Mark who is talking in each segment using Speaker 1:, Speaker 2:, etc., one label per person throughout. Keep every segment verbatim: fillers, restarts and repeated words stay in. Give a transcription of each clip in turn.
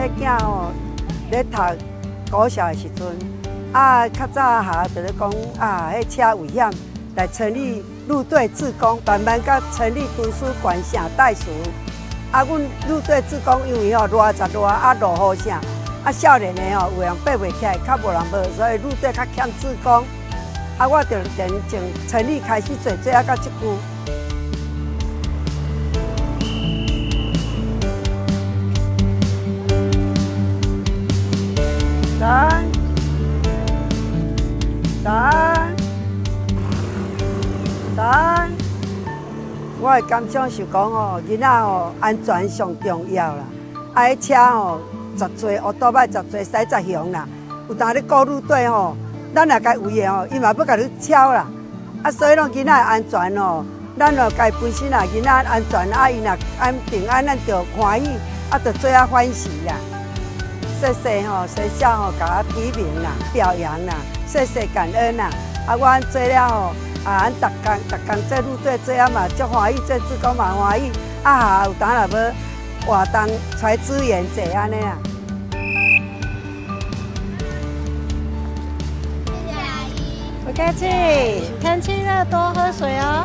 Speaker 1: 囝吼咧读高小的时阵，啊，较早下就咧讲啊，迄车危险，来成立陆队志工，慢慢甲成立图书馆啥代书。啊，阮陆队志工因为吼热十热啊落雨啥，啊少年的吼有人爬袂起来，较无人无，所以陆队较欠志工。啊，我就连从成立开始做，做啊到即久。 早安，早安，早安。我的感想是讲吼，囡仔吼安全上重要啦。啊，迄车吼十岁，乌多摆十岁，驶十雄啦。有当咧过路队吼，咱也该有诶吼，伊嘛要甲你超啦。啊，所以讲囡仔安全吼，咱就该本身啊，囡仔安全啊，伊若安平安，咱就欢喜，啊，就做啊欢喜啦。 谢谢吼，学校吼，甲我批评啦、表扬啦，谢谢感恩啦。啊，我做了吼，啊，咱逐工逐工做路队做啊嘛，足欢喜，做志工嘛欢喜。啊，有当然要活动揣资源做安尼啦。
Speaker 2: 谢谢阿姨。
Speaker 3: 不客气，天气热多喝水哦。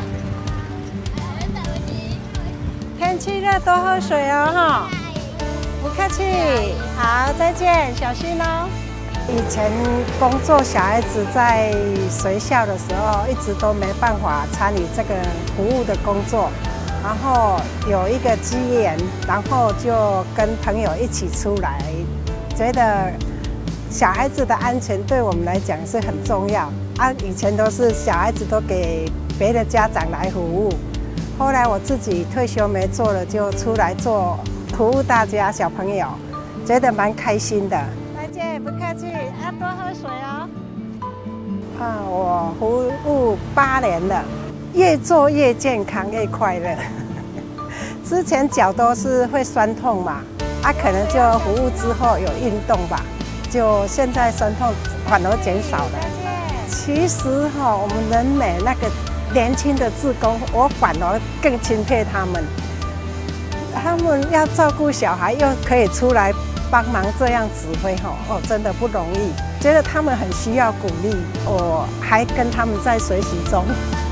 Speaker 3: 天气热多喝水哦，哈。 不客气，好，再见，小心哦。以前工作小孩子在学校的时候，一直都没办法参与这个服务的工作，然后有一个机缘，然后就跟朋友一起出来，觉得小孩子的安全对我们来讲是很重要啊。以前都是小孩子都给别的家长来服务，后来我自己退休没做了，就出来做。 服务大家小朋友，觉得蛮开心的。再见，不客气，要多喝水哦。啊，我服务八年了，越做越健康，越快乐。之前脚都是会酸痛嘛，啊，可能就服务之后有运动吧，就现在酸痛反而减少了。其实哈、哦，我们人美那个年轻的志工，我反而更钦佩他们。 他们要照顾小孩，又可以出来帮忙这样指挥吼，哦，真的不容易。觉得他们很需要鼓励，我还跟他们在学习中。